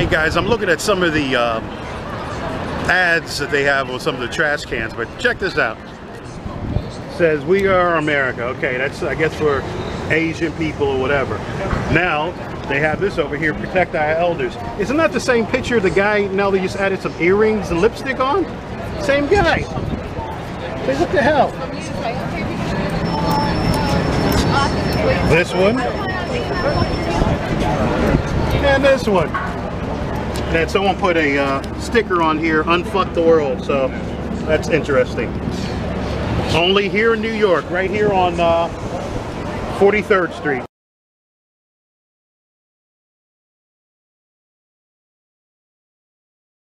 Hey guys, I'm looking at some of the ads that they have with some of the trash cans, but check this out. It says, "We are America." Okay, that's, I guess, for Asian people or whatever. Now, they have this over here, "Protect our elders." Isn't that the same picture of the guy, now they just added some earrings and lipstick on? Same guy. Hey, what the hell? This one. And this one. And then someone put a sticker on here, "Unfuck the world," so that's interesting. Only here in New York, right here on 43rd Street.